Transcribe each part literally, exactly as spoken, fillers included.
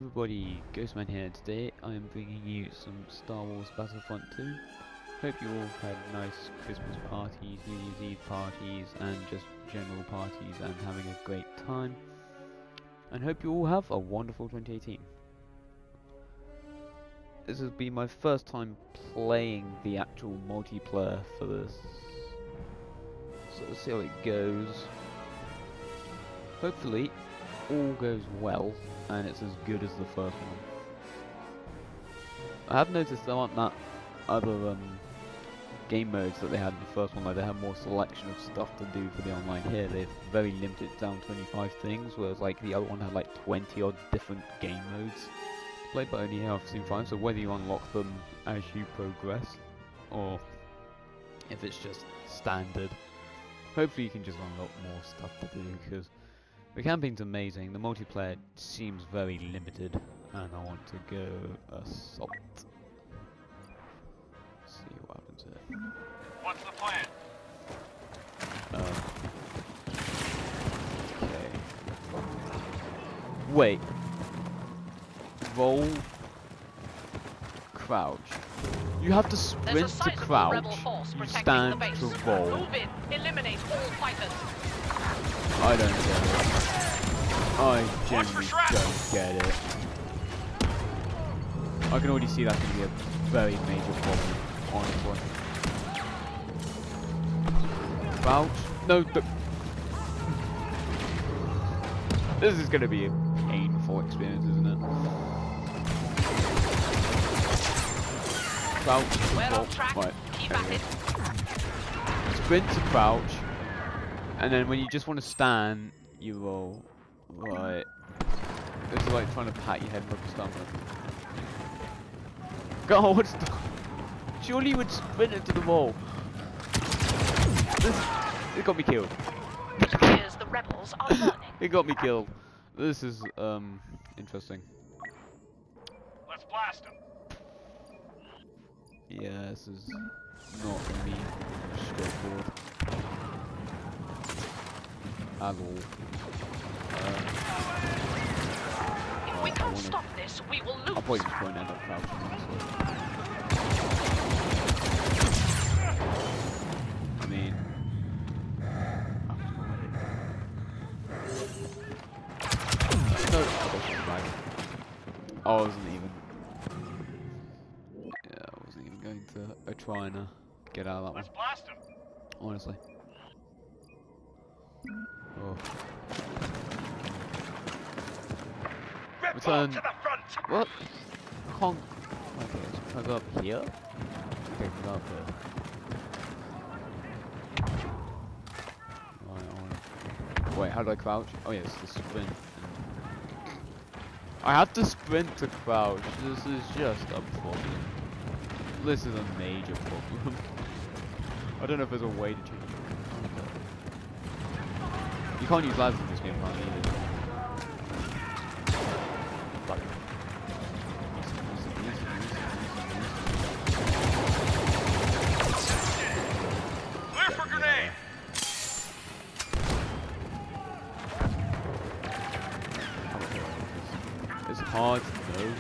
Everybody, Ghostman here. Today I am bringing you some Star Wars Battlefront two. Hope you all had nice Christmas parties, New Year's Eve parties, and just general parties and having a great time. And hope you all have a wonderful twenty eighteen. This has been my first time playing the actual multiplayer for this. So let's see how it goes. Hopefully all goes well and it's as good as the first one. I have noticed there aren't that other um, game modes that they had in the first one. Like they have more selection of stuff to do for the online. Here they've very limited down twenty-five things, whereas like the other one had like twenty odd different game modes to play, but only here I've seen five. So whether you unlock them as you progress or if it's just standard, hopefully you can just unlock more stuff to do, because the campaign's amazing, the multiplayer seems very limited, and I want to go assault. Let's see what happens here. What's the plan? Um, okay. Wait. Roll. Crouch. You have to sprint to crouch. You stand to roll. Move in. Eliminate all fighters. I don't get it. I genuinely don't get it. I can already see that's going to be a very major problem, honestly. Crouch? No, th this is going to be a painful experience, isn't it? Crouch, We're roll. on track. Right. Keep at it. Sprint to crouch, and then when you just want to stand, you roll. Right. This is like trying to pat your head above your stomach. God, what's the... Surely you would sprint into the wall. This... It got me killed. It appears the rebels are learning. It got me killed. This is, um, interesting. Let's blast them. Yeah, this is not going to be straightforward at all. Uh, If we can't stop this, we will lose. I'll probably just go and end up crouching, honestly. I mean... No, I wasn't even... Yeah, I wasn't even going to uh, try and uh, get out of that one. Let's blast them. Honestly. Oh. Return. To the front. What? Can't. Okay, so can I go up here? Okay, can I go up here? Right, I wanna... Wait, how do I crouch? Oh yeah, it's the sprint. I have to sprint to crouch. This is just a problem. This is a major problem. I don't know if there's a way to change it. You can't use ladders in this game, can't you? Clear for grenade. It's hard to know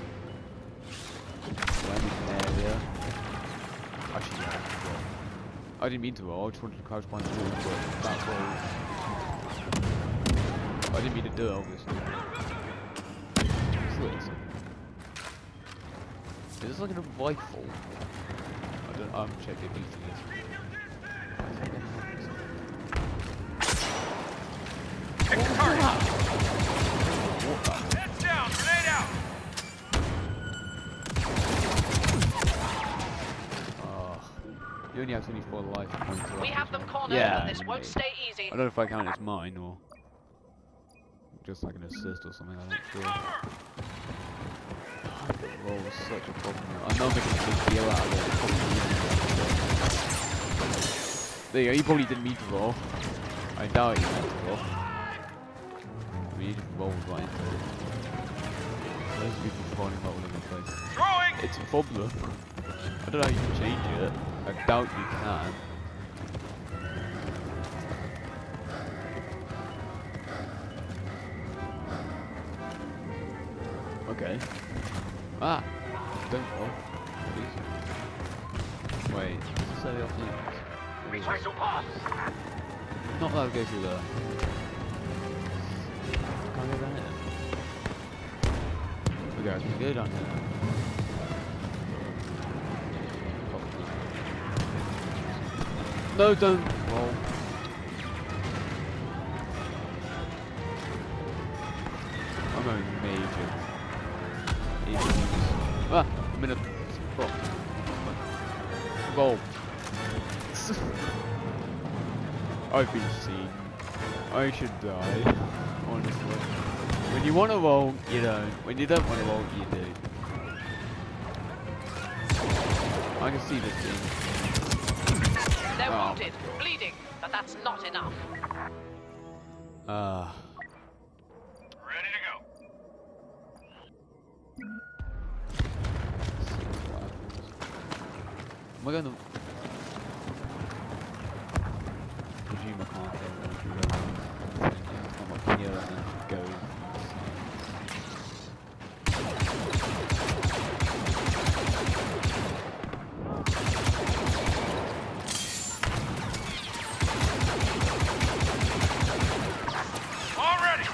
when in an area. Actually, yeah, I forgot. I didn't mean to roll, I just wanted to crouch behind the wall, but that roll. I didn't mean to do it, obviously. What's this? Is this like a rifle? I don't. I'm checking these things. Pick the target. What the? Heads down. Grenade out. Oh, you only have twenty-four life points left. We have them cornered, Yeah, but this won't indeed. stay easy. I don't know if I count it's mine or just like an assist or something. I'm not sure. The roll was such a problem. I know I'm making a big deal out of it. It probably didn't. There you go. You probably didn't mean to roll. I doubt you meant to roll. I mean, you just rolled right into it. Those people falling about all over the place. Throwing. It's a problem. I don't know how you can change it. I doubt you can. Okay. Ah! Don't roll. Please. Wait, does it say off limits? Retrace pass. Not that I'll go through there. Can't go down here. Okay, I can go down here. No, don't roll. I'm going major. Issues. Ah, I'm in a spot. Roll. I've been seen. I should die. Honestly. When you want to roll, you don't. When you don't want to roll, you do. I can see this thing. They're Oh. wounded, bleeding, but that's not enough. Ah. Ready to go. Am I going to... Presume I can't go there. I'm up here and then go. All ready.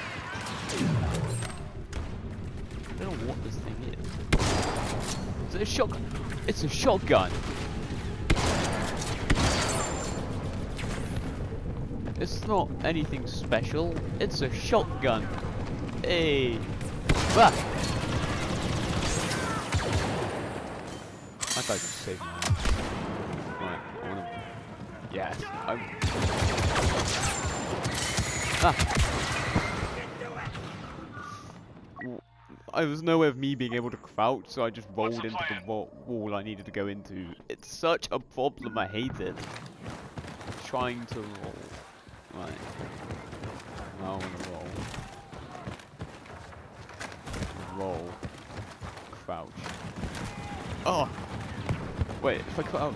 I don't know what this thing is. Is it a shotgun? It's a shotgun! It's not anything special, it's a shotgun. Hey! Ah! That guy just saved my ass. Right, I wanna... Yes, I'm... Ah! I was nowhere of me being able to crouch, so I just rolled the into the plan? wa wall I needed to go into. It's such a problem, I hate it. Trying to roll. Right. Now I wanna roll. Roll. Crouch. Oh! Wait, if I crouch.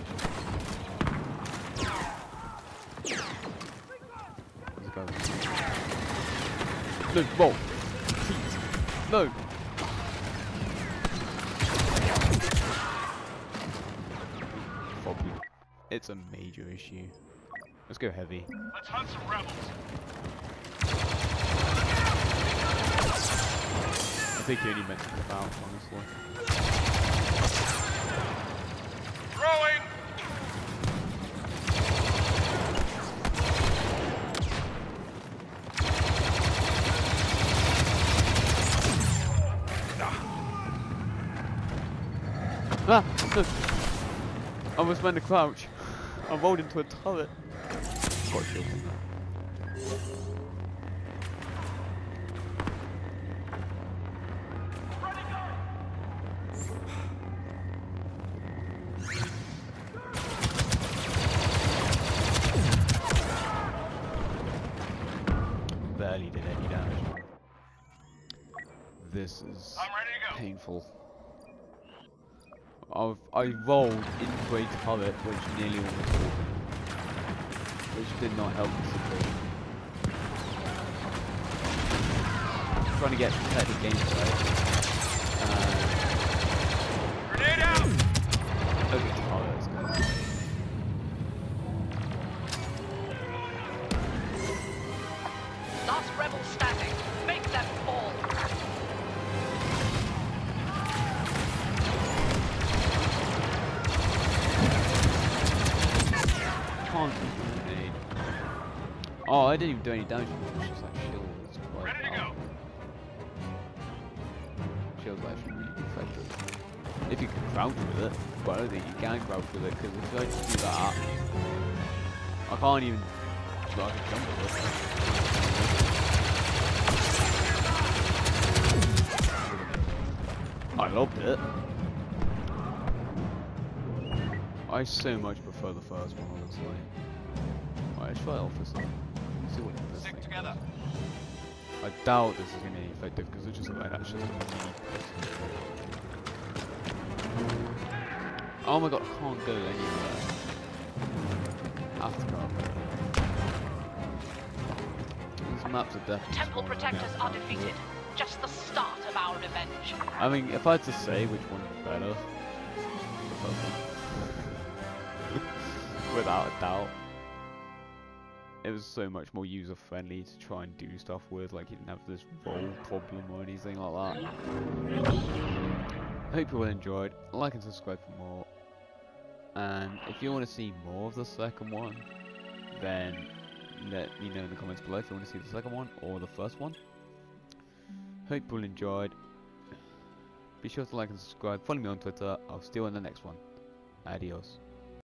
Where's it going? No, roll! Please. No! Probably. It's a major issue. Let's go heavy. Let's hunt some rebels. I think he only meant to come out, honestly. Throwing. Ah! No. I was meant to crouch. I rolled into a turret. Got killed. Barely did any damage. This is I'm ready to go. painful. I've, I rolled into a turret which nearly almost killed me. Which did not help the situation. Trying to get competitive gameplay. Uh, Grenade out. okay, turrets go. Last rebel standing. Make them fall. Can't grenade. Oh, I didn't even do any damage. It's just like shield. It's quite Ready to powerful. go. Shield's actually really effective. If you can crouch with it, but I don't think you can crouch with it because if I just do that, I can't even. So I can jump with it. I loved it. I so much prefer the first one, honestly. Alright, let's try it off this one. See what this Stick thing together. does. I doubt this is going to be effective because it's just like that's just a mini. Oh my god, I can't go anywhere. I have to go up there. These maps are definitely Temple smaller than protectors the are outside. defeated. just the start of our revenge. I mean, if I had to say which one's better, the first one. Without a doubt. It was so much more user friendly to try and do stuff with, like you didn't have this roll problem or anything like that. Hope you all enjoyed. Like and subscribe for more. And if you want to see more of the second one, then let me know in the comments below if you want to see the second one or the first one. Hope you all enjoyed. Be sure to like and subscribe. Follow me on Twitter. I'll see you on the next one. Adios.